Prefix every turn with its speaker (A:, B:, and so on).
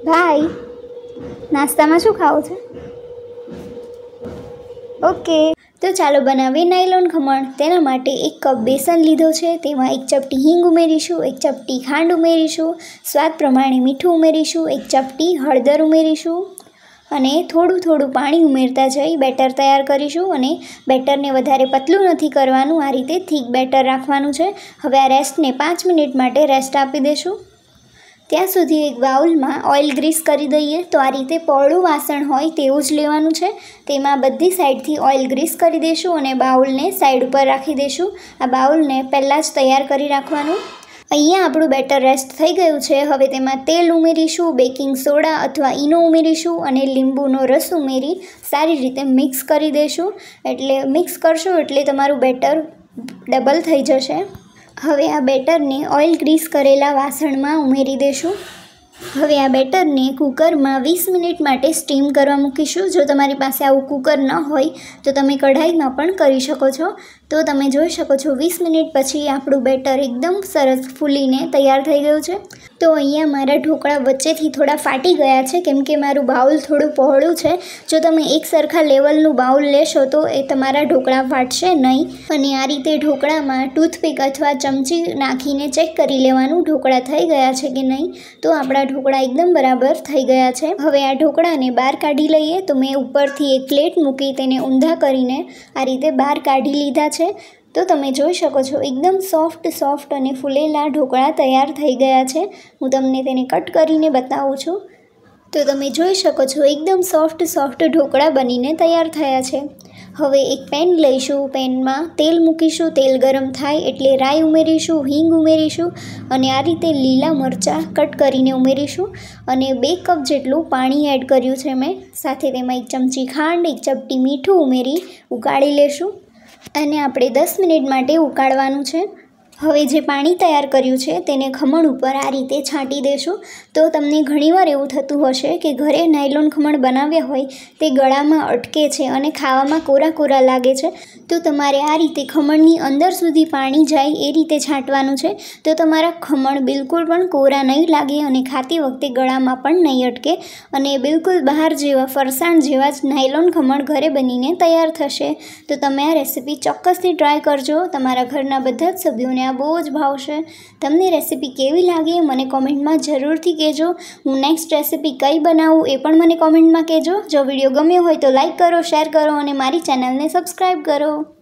A: ભાઈ, નાસ્તામાં શું ખાવું છે? ઓકે, તો ચાલો બનાવીએ નાયલોન ખમણ. તેના માટે 1 કપ બેસન લીધો છે, તેમાં 1 ચપટી હિંગ ઉમેરીશું, 1 ચપટી ખાંડ ઉમેરીશું, સ્વાદ પ્રમાણે મીઠું ઉમેરીશું, 1 ચપટી હળદર ઉમેરીશું અને થોડું પાણી ઉમેરતા જઈ બેટર તૈયાર કરીશું. અને બેટરને વધારે પતલું નથી કરવાનું, આ રીતે થીક બેટર રાખવાનું છે. હવે આ રેસ્ટને 5 મિનિટ માટે રેસ્ટ આપી દઈશું. ત્યાં સુધી એક બાઉલમાં ઓઇલ ગ્રીસ કરી દઈએ. તો આ રીતે પહોળું વાસણ હોય તેવું જ લેવાનું છે. તેમાં બધી સાઈડથી ઓઇલ ગ્રીસ કરી દઈશું અને બાઉલને સાઈડ ઉપર રાખી દઈશું. આ બાઉલને પહેલાં જ તૈયાર કરી રાખવાનું. અહીંયા આપણું બેટર રેસ્ટ થઈ ગયું છે. હવે તેમાં તેલ ઉમેરીશું, બેકિંગ સોડા અથવા ઈનો ઉમેરીશું અને લીંબુનો રસ ઉમેરી સારી રીતે મિક્સ કરી દઈશું. એટલે મિક્સ કરશો એટલે તમારું બેટર ડબલ થઈ જશે. હવે આ બેટરને ઓઇલ ગ્રીસ કરેલા વાસણમાં ઉમેરી દઈશું. હવે આ બેટરને કૂકરમાં 20 મિનિટ માટે સ્ટીમ કરવા મૂકીશું. જો તમારી પાસે આવું કૂકર ન હોય તો તમે કઢાઈમાં પણ કરી શકો છો. તો તમે જોઈ શકો છો 20 મિનિટ પછી આપણું બેટર એકદમ સરસ ફૂલીને તૈયાર થઈ ગયું છે. તો અહીંયા મારા ઢોકળા વચ્ચેથી થોડા ફાટી ગયા છે, કેમ કે મારું બાઉલ થોડું પહોળું છે. જો તમે એક સરખા લેવલનું બાઉલ લેશો તો એ તમારા ઢોકળા ફાટશે નહીં. અને આ રીતે ઢોકળામાં ટૂથપીક અથવા ચમચી નાખીને ચેક કરી લેવાનું ઢોકળા થઈ ગયા છે કે નહીં. તો આપણા ઢોકળા એકદમ બરાબર થઈ ગયા છે. હવે આ ઢોકળાને બહાર કાઢી લઈએ. તો મેં ઉપરથી એક પ્લેટ મૂકી તેને ઊંધા કરીને આ રીતે બહાર કાઢી લીધા છે. તો તમે જોઈ શકો છો એકદમ સોફ્ટ અને ફૂલેલા ઢોકળા તૈયાર થઈ ગયા છે. હું તમને તેને કટ કરીને બતાવું છું. તો તમે જોઈ શકો છો એકદમ સોફ્ટ ઢોકળા બનીને તૈયાર થયા છે. હવે એક પેન લઈશું, પેનમાં તેલ મૂકીશું. તેલ ગરમ થાય એટલે રાઈ ઉમેરીશું, હિંગ ઉમેરીશું અને આ રીતે લીલા મરચાં કટ કરીને ઉમેરીશું. અને 2 કપ જેટલું પાણી એડ કર્યું છે મેં. સાથે તેમાં 1 ચમચી ખાંડ, 1 ચપટી મીઠું ઉમેરી ઉકાળી લેશું. અને આપણે 10 મિનિટ માટે ઉકાળવાનું છે. હવે જે પાણી તૈયાર કર્યું છે તેને ખમણ ઉપર આ રીતે છાંટી દેશું. તો તમને ઘણીવાર એવું થતું હશે કે ઘરે નાયલોન ખમણ બનાવ્યા હોય તે ગળામાં અટકે છે અને ખાવામાં કોરા લાગે છે. તો તમારે આ રીતે ખમણની અંદર સુધી પાણી જાય એ રીતે છાંટવાનું છે. તો તમારા ખમણ બિલકુલ પણ કોરા નહીં લાગે અને ખાતી વખતે ગળામાં પણ નહીં અટકે અને બિલકુલ બહાર જેવા ફરસાણ જેવા જ નાયલોન ખમણ ઘરે બનીને તૈયાર થશે. તો તમે આ રેસીપી ચોક્કસથી ટ્રાય કરજો. તમારા ઘરના બધા જ સભ્યોને બહુ જ ભાવશે. તમને રેસીપી કેવી લાગે મને કોમેન્ટમાં જરૂરથી કહેજો. હું નેક્સ્ટ રેસીપી કઈ બનાવું એ પણ મને કોમેન્ટમાં કહેજો. જો વિડીયો ગમ્યો હોય તો લાઈક કરો, શેર કરો અને મારી ચેનલને સબસ્ક્રાઈબ કરો.